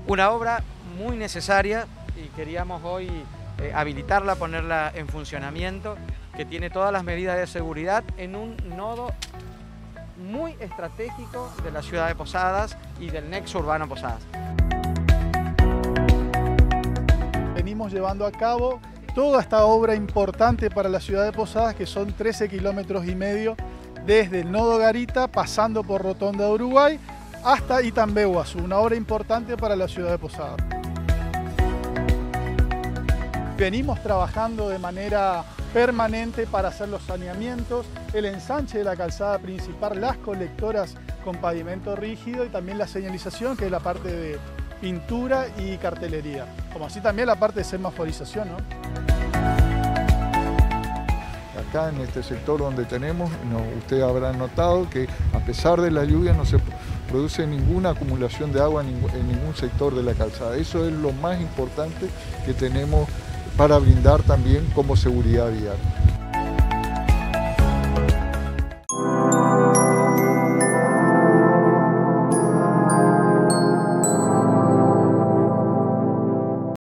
Una obra muy necesaria y queríamos hoy habilitarla, ponerla en funcionamiento, que tiene todas las medidas de seguridad en un nodo muy estratégico de la ciudad de Posadas y del nexo urbano Posadas. Venimos llevando a cabo toda esta obra importante para la ciudad de Posadas, que son 13,5 kilómetros desde el nodo Garita, pasando por Rotonda de Uruguay, hasta Itambeguazú, una obra importante para la ciudad de Posadas. Venimos trabajando de manera permanente para hacer los saneamientos, el ensanche de la calzada principal, las colectoras con pavimento rígido y también la señalización, que es la parte de pintura y cartelería, como así también la parte de semaforización, ¿no? Acá en este sector donde tenemos, ustedes habrán notado que a pesar de la lluvia no se produce ninguna acumulación de agua en ningún sector de la calzada. Eso es lo más importante que tenemos para brindar también como seguridad vial.